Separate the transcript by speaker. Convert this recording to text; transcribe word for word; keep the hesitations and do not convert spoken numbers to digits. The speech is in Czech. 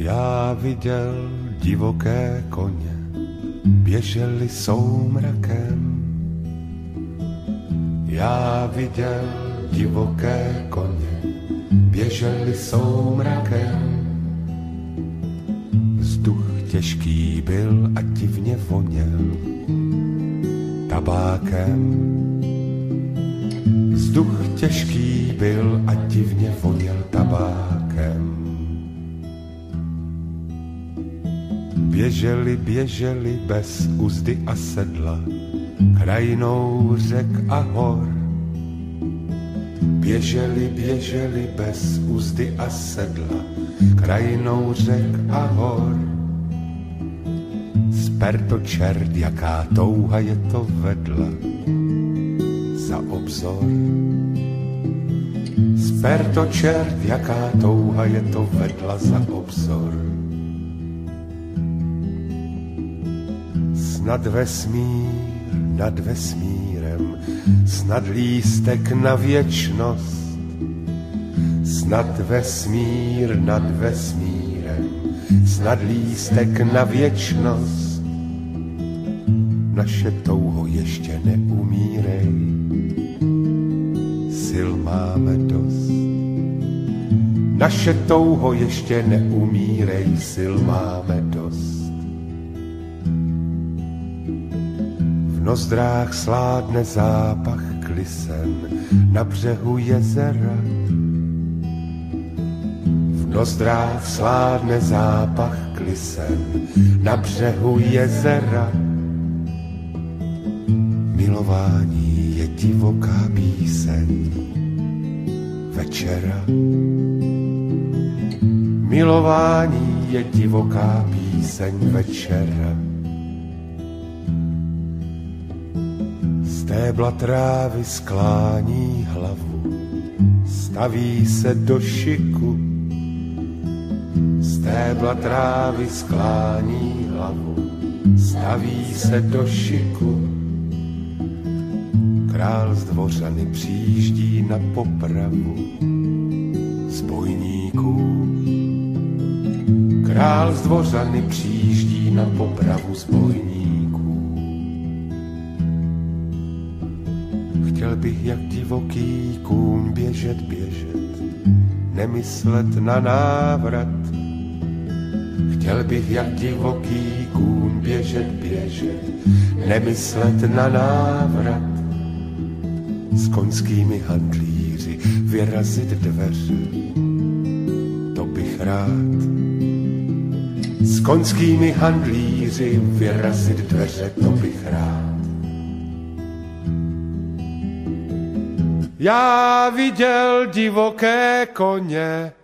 Speaker 1: Já viděl divoké koně, běželi soumrakem. Já viděl divoké koně, běželi soumrakem. Vzduch těžký byl a divně voněl tabákem. Vzduch těžký byl a divně voněl tabákem. Běželi, běželi bez uzdy a sedla, krajinou řek a hor. Běželi, běželi bez uzdy a sedla, krajinou řek a hor. Sper to čert, jaká touha je to vedla za obzor. Sper to čert, jaká touha je to vedla za obzor. Snad vesmír nad vesmírem, snad lístek na věčnost. Snad vesmír nad vesmírem, snad lístek na věčnost. Naše touho ještě neumírej, sil máme dost. Naše touho ještě neumírej, sil máme dost. V nozdrách sládne zápach klisen na břehu jezera. V nozdrách sládne zápach klisen na břehu jezera. Milování je divoká píseň večera. Milování je divoká píseň večera. Stébla trávy sklání hlavu, staví se do šiku. Stébla trávy sklání hlavu, staví se do šiku. Král z Dvořany přijíždí na popravu zbojníků. Král z Dvořany přijíždí na popravu zbojníků. Chtěl bych jak divoký kůň běžet, běžet, nemyslet na návrat. Chtěl bych jak divoký kůň běžet, běžet, nemyslet na návrat. S koňskými handlíři vyrazit dveře, to bych rád. S koňskými handlíři vyrazit dveře, to bych rád. Já viděl divoké koně,